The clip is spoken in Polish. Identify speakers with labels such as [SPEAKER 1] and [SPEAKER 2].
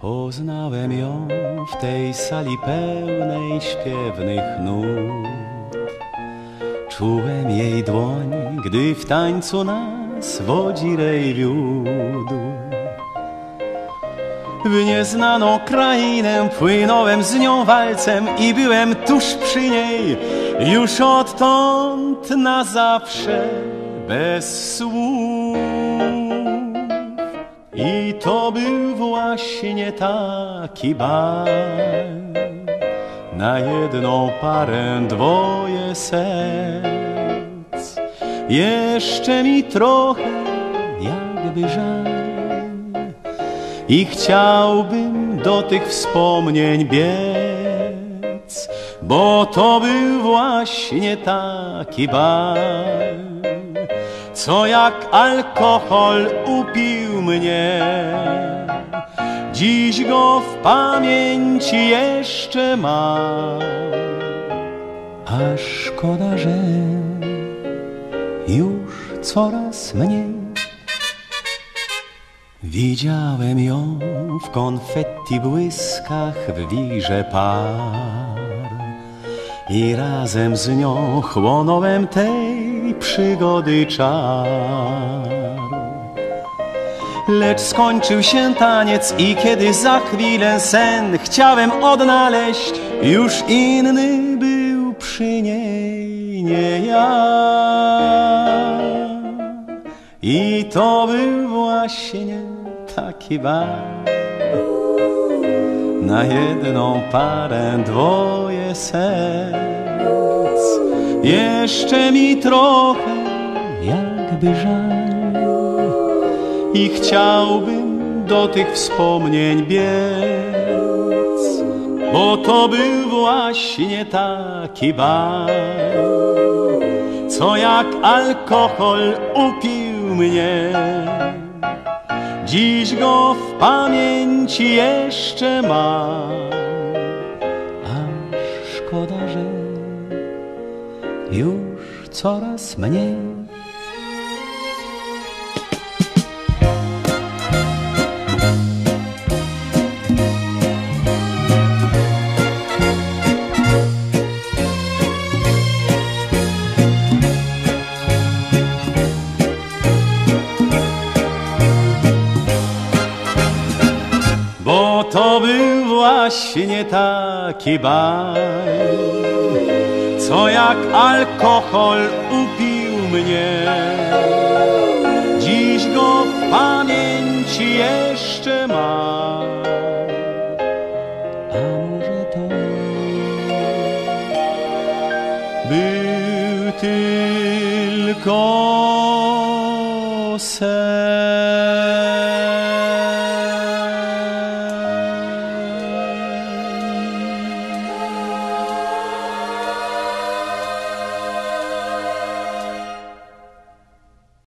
[SPEAKER 1] Poznałem ją w tej sali pełnej śpiewnych nut. Czułem jej dłoń, gdy w tańcu nas wodzirej wiódł. W nieznaną krainę płynąłem z nią walcem i byłem tuż przy niej, już odtąd na zawsze bez słów. I to był właśnie taki bal, na jedną parę dwoje serc. Jeszcze mi trochę jakby żal i chciałbym do tych wspomnień biec, bo to był właśnie taki bal, co jak alkohol upił mnie. Dziś go w pamięci jeszcze mam, a szkoda, że już coraz mniej. Widziałem ją w konfetti błyskach w wirze par i razem z nią chłonąłem tej przygody czar. Lecz skończył się taniec i kiedy za chwilę sen chciałem odnaleźć, już inny był przy niej, nie ja. I to był właśnie taki bal, na jedną parę dwoje serc. Jeszcze mi trochę jakby żal i chciałbym do tych wspomnień biec, bo to był właśnie taki bal, co jak alkohol upił mnie. Dziś go w pamięci jeszcze mam, a szkoda, że już coraz mniej. Bo to był właśnie taki bal, co jak alkohol upił mnie. Dziś go w pamięci jeszcze mam, a może to był tylko sen.